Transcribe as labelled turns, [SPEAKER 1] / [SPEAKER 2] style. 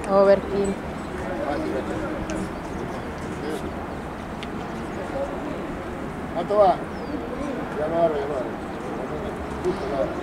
[SPEAKER 1] Overkill.
[SPEAKER 2] ¿Cuánto va? Ya lo agarro, ya lo agarro. Justo lo agarro.